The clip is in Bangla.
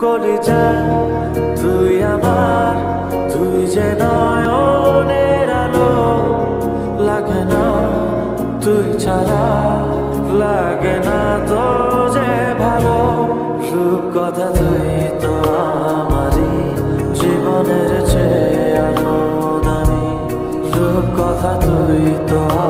কলিজা তুই আমার, তুই যে নয়নের আলো, লাগে না তুই ছাড়া, লাগে না তো যে ভালো। রূপকথা তুই তো আমারই জীবনের চেয়ে আরো দামি, রূপকথা তুই তো